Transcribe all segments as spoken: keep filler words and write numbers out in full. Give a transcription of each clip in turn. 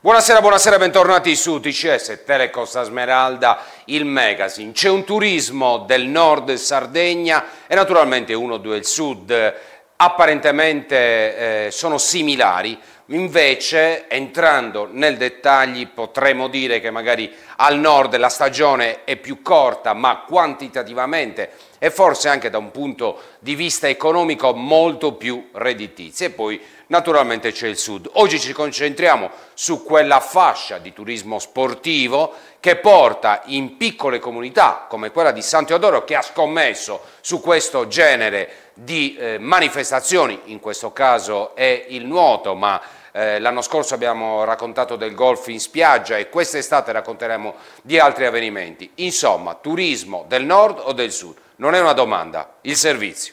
Buonasera, buonasera, bentornati su T C S, Telecosta Smeralda, il magazine. C'è un turismo del nord Sardegna e naturalmente uno del sud, apparentemente eh, sono similari, invece entrando nel dettaglio potremmo dire che magari al nord la stagione è più corta, ma quantitativamente e forse anche da un punto di vista economico molto più redditizia. E poi naturalmente c'è il sud. Oggi ci concentriamo su quella fascia di turismo sportivo che porta in piccole comunità come quella di San Teodoro, che ha scommesso su questo genere di eh, manifestazioni, in questo caso è il nuoto, ma eh, l'anno scorso abbiamo raccontato del golf in spiaggia e quest'estate racconteremo di altri avvenimenti. Insomma, turismo del nord o del sud? Non è una domanda, il servizio.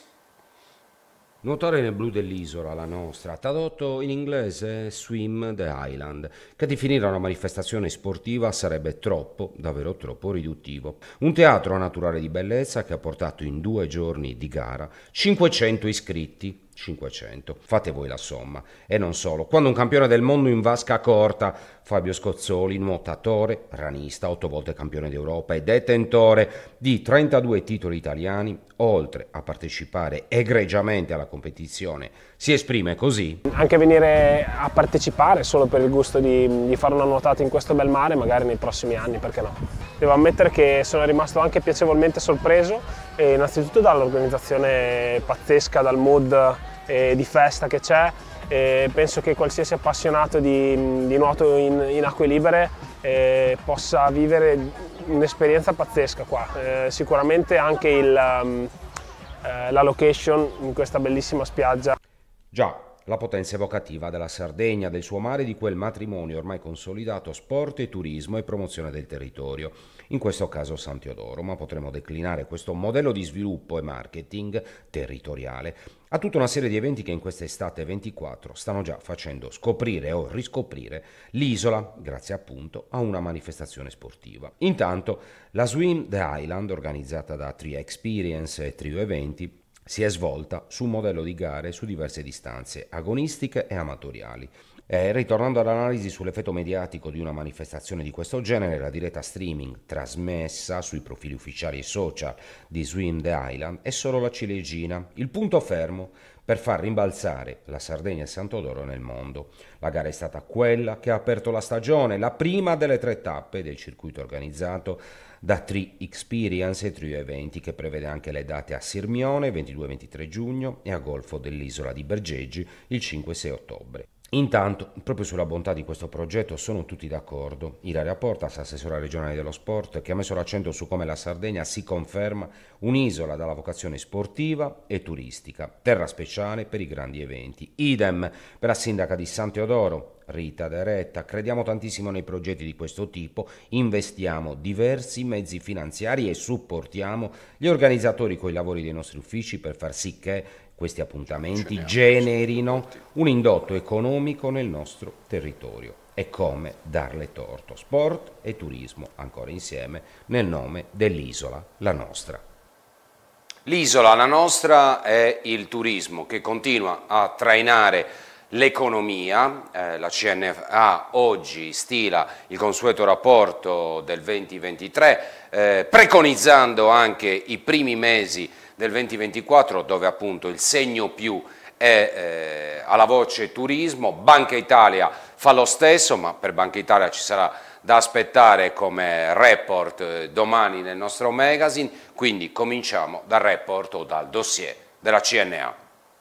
Nuotare nel blu dell'isola, la nostra, tradotto in inglese Swim the Island, che definire una manifestazione sportiva sarebbe troppo, davvero troppo riduttivo. Un teatro naturale di bellezza che ha portato in due giorni di gara cinquecento iscritti. cinquecento. Fate voi la somma. E non solo. Quando un campione del mondo in vasca corta, Fabio Scozzoli, nuotatore, ranista, otto volte campione d'Europa e detentore di trentadue titoli italiani, oltre a partecipare egregiamente alla competizione, si esprime così. Anche venire a partecipare solo per il gusto di, di fare una nuotata in questo bel mare, magari nei prossimi anni, perché no? Devo ammettere che sono rimasto anche piacevolmente sorpreso, eh, innanzitutto dall'organizzazione pazzesca, dal mood eh, di festa che c'è. Eh, penso che qualsiasi appassionato di, di nuoto in, in acque libere eh, possa vivere un'esperienza pazzesca qua. Eh, sicuramente anche il, um, eh, la location in questa bellissima spiaggia. Già, la potenza evocativa della Sardegna, del suo mare, di quel matrimonio ormai consolidato sport e turismo e promozione del territorio, in questo caso San Teodoro, ma potremmo declinare questo modello di sviluppo e marketing territoriale a tutta una serie di eventi che in quest'estate ventiquattro stanno già facendo scoprire o riscoprire l'isola, grazie appunto a una manifestazione sportiva. Intanto la Swim the Island, organizzata da Trio Experience e Trio Eventi, si è svolta su un modello di gare su diverse distanze, agonistiche e amatoriali. E, ritornando all'analisi sull'effetto mediatico di una manifestazione di questo genere, la diretta streaming trasmessa sui profili ufficiali e social di Swim the Island è solo la ciliegina, il punto fermo per far rimbalzare la Sardegna e San Teodoro nel mondo. La gara è stata quella che ha aperto la stagione, la prima delle tre tappe del circuito organizzato da Trio Experience e Trio Eventi, che prevede anche le date a Sirmione ventidue ventitré giugno e a Golfo dell'isola di Bergeggi il cinque sei ottobre. Intanto, proprio sulla bontà di questo progetto sono tutti d'accordo. Ilaria Portas, assessora regionale dello sport, che ha messo l'accento su come la Sardegna si conferma un'isola dalla vocazione sportiva e turistica, terra speciale per i grandi eventi. Idem per la sindaca di San Teodoro, Rita De Retta. Crediamo tantissimo nei progetti di questo tipo, investiamo diversi mezzi finanziari e supportiamo gli organizzatori coi lavori dei nostri uffici per far sì che questi appuntamenti generino un indotto economico nel nostro territorio. E come darle torto. Sport e turismo ancora insieme nel nome dell'isola, la nostra. L'isola, la nostra, è il turismo che continua a trainare l'economia. Eh, la C N A oggi stila il consueto rapporto del venti ventitré, eh, preconizzando anche i primi mesi del venti ventiquattro, dove appunto il segno più è eh, alla voce turismo. Banca Italia fa lo stesso, ma per Banca Italia ci sarà da aspettare come report eh, domani nel nostro magazine, quindi cominciamo dal report o dal dossier della C N A.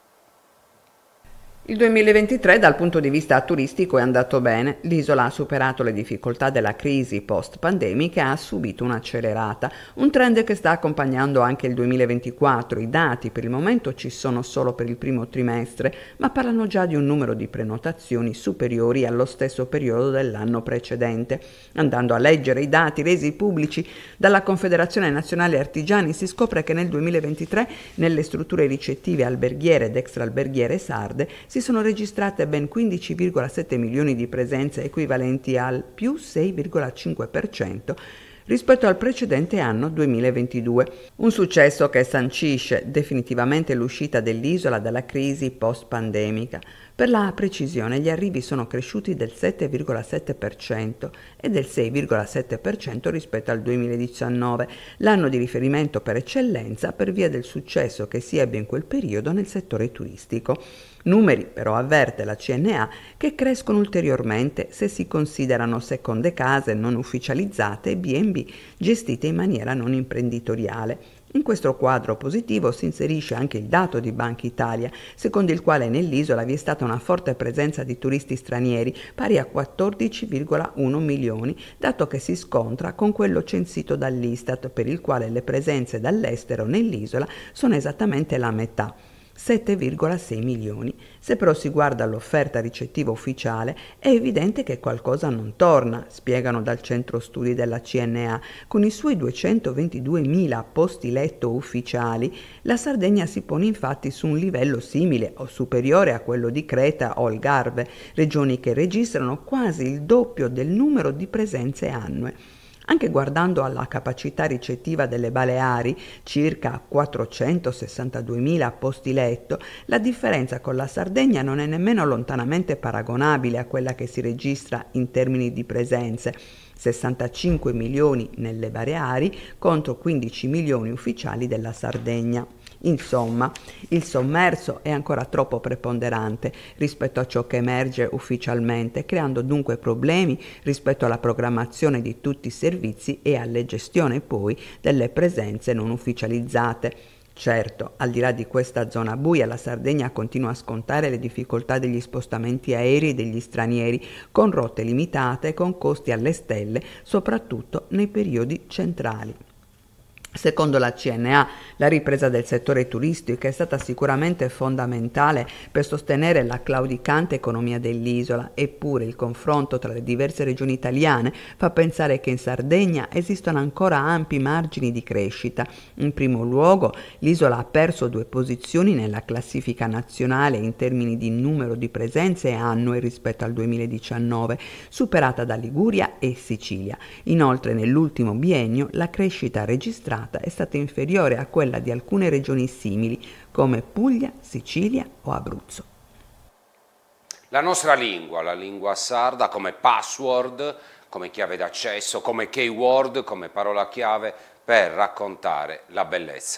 Il duemilaventitré dal punto di vista turistico è andato bene, l'isola ha superato le difficoltà della crisi post-pandemica e ha subito un'accelerata, un trend che sta accompagnando anche il duemilaventiquattro. I dati per il momento ci sono solo per il primo trimestre, ma parlano già di un numero di prenotazioni superiori allo stesso periodo dell'anno precedente. Andando a leggere i dati resi pubblici dalla Confederazione Nazionale Artigiani si scopre che nel duemilaventitré nelle strutture ricettive alberghiere ed extraalberghiere sarde si sono registrate ben quindici virgola sette milioni di presenze, equivalenti al più sei virgola cinque per cento rispetto al precedente anno duemilaventidue. Un successo che sancisce definitivamente l'uscita dell'isola dalla crisi post-pandemica. Per la precisione, gli arrivi sono cresciuti del sette virgola sette per cento e del sei virgola sette per cento rispetto al duemiladiciannove, l'anno di riferimento per eccellenza per via del successo che si ebbe in quel periodo nel settore turistico. Numeri, però, avverte la C N A, che crescono ulteriormente se si considerano seconde case non ufficializzate e B and B gestite in maniera non imprenditoriale. In questo quadro positivo si inserisce anche il dato di Banca Italia, secondo il quale nell'isola vi è stata una forte presenza di turisti stranieri, pari a quattordici virgola uno milioni, dato che si scontra con quello censito dall'Istat, per il quale le presenze dall'estero nell'isola sono esattamente la metà, sette virgola sei milioni. Se però si guarda l'offerta ricettiva ufficiale, è evidente che qualcosa non torna, spiegano dal centro studi della C N A. Con i suoi duecentoventiduemila posti letto ufficiali, la Sardegna si pone infatti su un livello simile o superiore a quello di Creta o Algarve, regioni che registrano quasi il doppio del numero di presenze annue. Anche guardando alla capacità ricettiva delle Baleari, circa quattrocentosessantaduemila posti letto, la differenza con la Sardegna non è nemmeno lontanamente paragonabile a quella che si registra in termini di presenze, sessantacinque milioni nelle Baleari contro quindici milioni ufficiali della Sardegna. Insomma, il sommerso è ancora troppo preponderante rispetto a ciò che emerge ufficialmente, creando dunque problemi rispetto alla programmazione di tutti i servizi e alle gestioni poi delle presenze non ufficializzate. Certo, al di là di questa zona buia, la Sardegna continua a scontare le difficoltà degli spostamenti aerei degli stranieri, con rotte limitate e con costi alle stelle, soprattutto nei periodi centrali. Secondo la C N A, la ripresa del settore turistico è stata sicuramente fondamentale per sostenere la claudicante economia dell'isola, eppure il confronto tra le diverse regioni italiane fa pensare che in Sardegna esistono ancora ampi margini di crescita. In primo luogo, l'isola ha perso due posizioni nella classifica nazionale in termini di numero di presenze annue rispetto al duemiladiciannove, superata da Liguria e Sicilia. Inoltre, nell'ultimo biennio, la crescita registrata è stata inferiore a quella di alcune regioni simili come Puglia, Sicilia o Abruzzo. La nostra lingua, la lingua sarda, come password, come chiave d'accesso, come keyword, come parola chiave per raccontare la bellezza.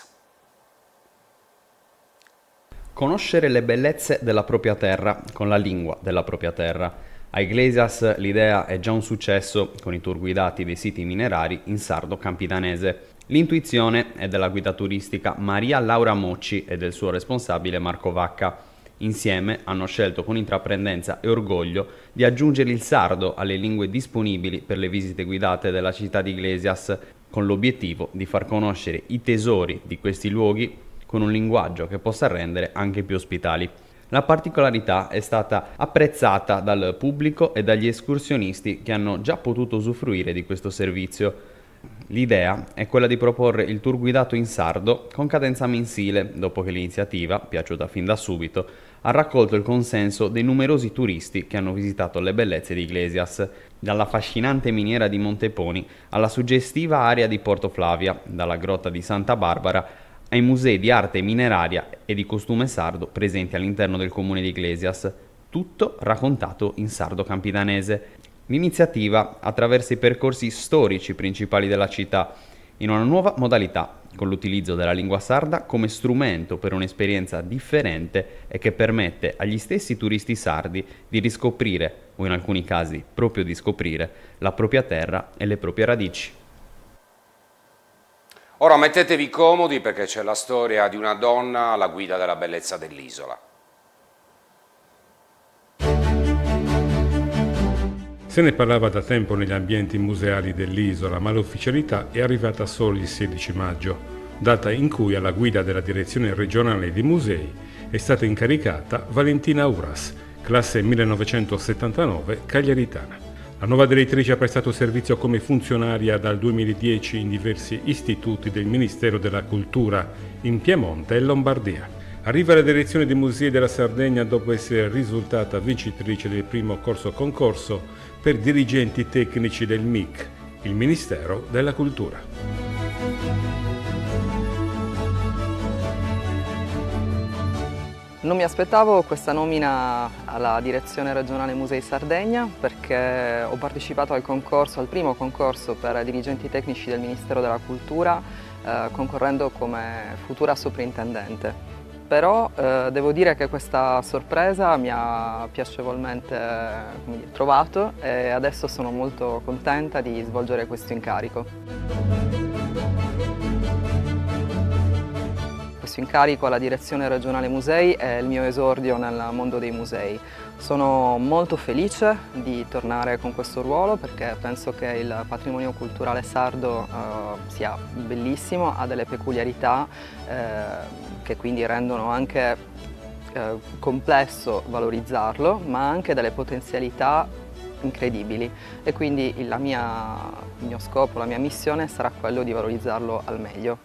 Conoscere le bellezze della propria terra con la lingua della propria terra. A Iglesias l'idea è già un successo con i tour guidati dei siti minerari in sardo campidanese. L'intuizione è della guida turistica Maria Laura Mocci e del suo responsabile Marco Vacca. Insieme hanno scelto con intraprendenza e orgoglio di aggiungere il sardo alle lingue disponibili per le visite guidate della città di Iglesias, con l'obiettivo di far conoscere i tesori di questi luoghi con un linguaggio che possa rendere anche più ospitali. La particolarità è stata apprezzata dal pubblico e dagli escursionisti che hanno già potuto usufruire di questo servizio. L'idea è quella di proporre il tour guidato in sardo con cadenza mensile, dopo che l'iniziativa, piaciuta fin da subito, ha raccolto il consenso dei numerosi turisti che hanno visitato le bellezze di Iglesias, dalla affascinante miniera di Monteponi alla suggestiva area di Porto Flavia, dalla grotta di Santa Barbara ai musei di arte mineraria e di costume sardo presenti all'interno del comune di Iglesias, tutto raccontato in sardo campidanese. L'iniziativa attraversa i percorsi storici principali della città in una nuova modalità, con l'utilizzo della lingua sarda come strumento per un'esperienza differente e che permette agli stessi turisti sardi di riscoprire, o in alcuni casi proprio di scoprire, la propria terra e le proprie radici. Ora mettetevi comodi perché c'è la storia di una donna alla guida della bellezza dell'isola. Se ne parlava da tempo negli ambienti museali dell'isola, ma l'ufficialità è arrivata solo il sedici maggio, data in cui alla guida della Direzione Regionale dei Musei è stata incaricata Valentina Uras, classe millenovecentosettantanove, cagliaritana. La nuova direttrice ha prestato servizio come funzionaria dal duemiladieci in diversi istituti del Ministero della Cultura in Piemonte e Lombardia. Arriva alla direzione dei musei della Sardegna dopo essere risultata vincitrice del primo corso-concorso per dirigenti tecnici del M I C, il Ministero della Cultura. Non mi aspettavo questa nomina alla Direzione Regionale Musei Sardegna perché ho partecipato al concorso, al primo concorso per dirigenti tecnici del Ministero della Cultura, eh, concorrendo come futura soprintendente. Però eh, devo dire che questa sorpresa mi ha piacevolmente come dire, trovato e adesso sono molto contenta di svolgere questo incarico. Questo incarico alla Direzione Regionale Musei è il mio esordio nel mondo dei musei. Sono molto felice di tornare con questo ruolo perché penso che il patrimonio culturale sardo eh, sia bellissimo, ha delle peculiarità eh, che quindi rendono anche eh, complesso valorizzarlo, ma anche delle potenzialità incredibili e quindi la mia, il mio scopo, la mia missione sarà quello di valorizzarlo al meglio.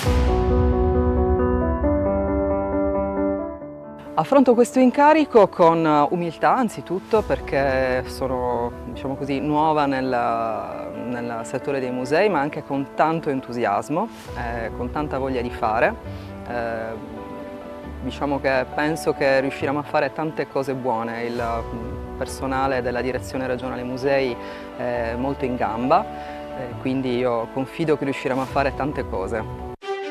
Affronto questo incarico con umiltà anzitutto perché sono, diciamo così, nuova nel, nel settore dei musei, ma anche con tanto entusiasmo, eh, con tanta voglia di fare. Eh, diciamo che penso che riusciremo a fare tante cose buone. Il personale della Direzione Regionale Musei è molto in gamba, eh, quindi io confido che riusciremo a fare tante cose.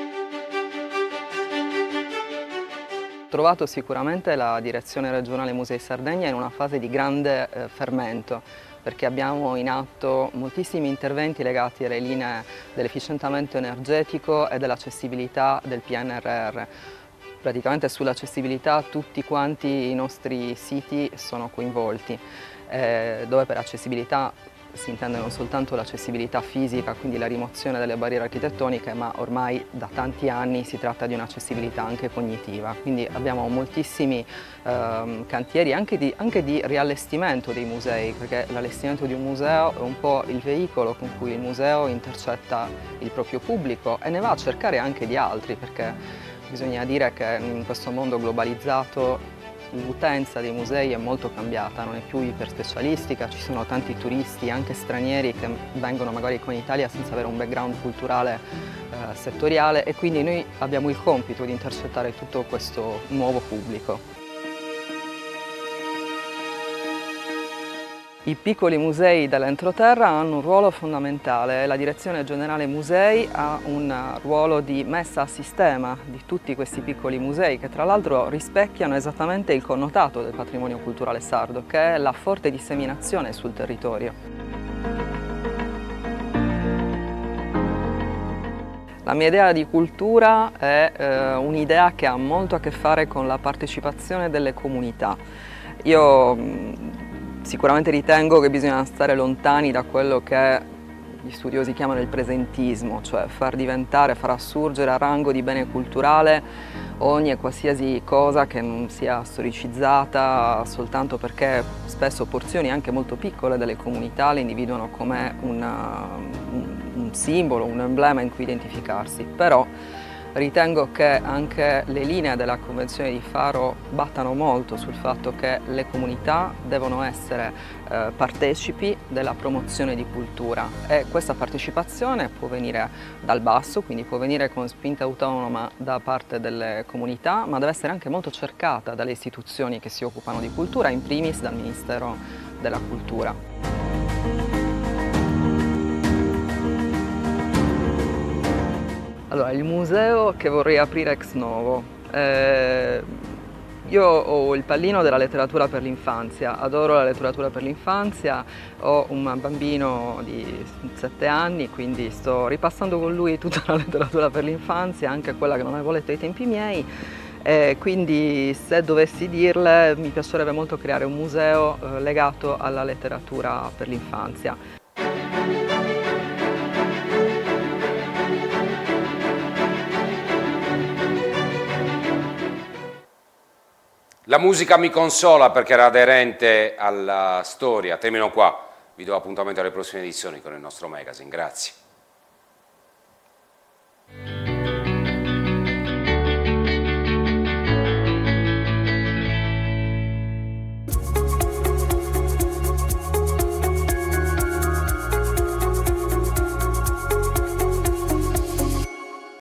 Ho trovato sicuramente la Direzione Regionale Musei Sardegna in una fase di grande eh, fermento perché abbiamo in atto moltissimi interventi legati alle linee dell'efficientamento energetico e dell'accessibilità del P N R R. Praticamente sull'accessibilità tutti quanti i nostri siti sono coinvolti, eh, dove per accessibilità si intende non soltanto l'accessibilità fisica, quindi la rimozione delle barriere architettoniche, ma ormai da tanti anni si tratta di un'accessibilità anche cognitiva. Quindi abbiamo moltissimi ehm, cantieri anche di, anche di riallestimento dei musei, perché l'allestimento di un museo è un po' il veicolo con cui il museo intercetta il proprio pubblico e ne va a cercare anche di altri, perché bisogna dire che in questo mondo globalizzato l'utenza dei musei è molto cambiata, non è più iperspecialistica, ci sono tanti turisti, anche stranieri, che vengono magari qua in Italia senza avere un background culturale eh, settoriale e quindi noi abbiamo il compito di intercettare tutto questo nuovo pubblico. I piccoli musei dell'entroterra hanno un ruolo fondamentale, la Direzione Generale Musei ha un ruolo di messa a sistema di tutti questi piccoli musei che tra l'altro rispecchiano esattamente il connotato del patrimonio culturale sardo, che è la forte disseminazione sul territorio. La mia idea di cultura è eh, un'idea che ha molto a che fare con la partecipazione delle comunità. Io sicuramente ritengo che bisogna stare lontani da quello che gli studiosi chiamano il presentismo, cioè far diventare, far assurgere a rango di bene culturale ogni e qualsiasi cosa che non sia storicizzata soltanto perché spesso porzioni anche molto piccole delle comunità le individuano come una, un, un simbolo, un emblema in cui identificarsi. Però ritengo che anche le linee della Convenzione di Faro battano molto sul fatto che le comunità devono essere eh, partecipi della promozione di cultura e questa partecipazione può venire dal basso, quindi può venire con spinta autonoma da parte delle comunità, ma deve essere anche molto cercata dalle istituzioni che si occupano di cultura, in primis dal Ministero della Cultura. Allora, il museo che vorrei aprire ex novo. Eh, io ho il pallino della letteratura per l'infanzia, adoro la letteratura per l'infanzia, ho un bambino di sette anni, quindi sto ripassando con lui tutta la letteratura per l'infanzia, anche quella che non avevo letto ai tempi miei. E quindi se dovessi dirle mi piacerebbe molto creare un museo eh, legato alla letteratura per l'infanzia. La musica mi consola perché era aderente alla storia. Termino qua, vi do appuntamento alle prossime edizioni con il nostro magazine. Grazie.